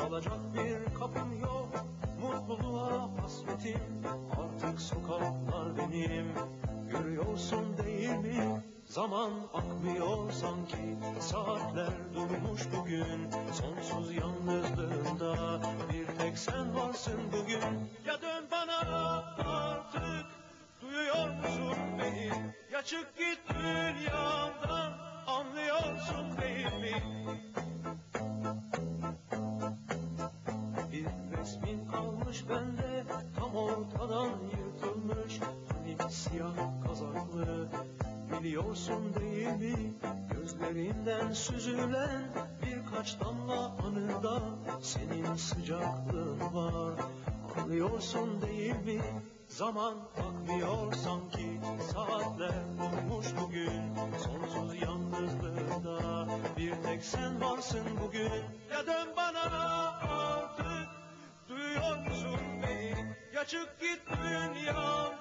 Çalacak bir kapım yok, mutluluğa hasretim. Artık sokaklar benim, görüyorsun değil mi? Zaman akmıyor sanki, saatler durmuş bugün. Sonsuz yalnızlığında bir tek sen varsın bugün. Ya dön bana artık, duyuyor musun beni? Ya çık git dünyadan, anlıyorsun değil mi? Bir resmin kalmış bende, tam ortadan yırtılmış. Hani siyah kazaklı, biliyorsun değil mi? Gözlerinden süzülen birkaç damla anıda senin sıcaklığın var. Anlıyorsun değil mi? Zaman akmıyor sanki, saatler durmuş bugün. Sonsuz yalnızlığında bir tek sen varsın bugün. Ya dön bana artık, duyuyor musun beni? Ya çık git dünya.